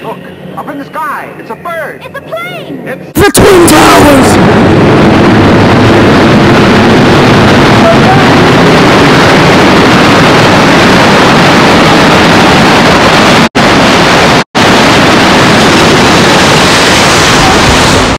Look, up in the sky. It's a bird. It's a plane! It's The Twin Towers!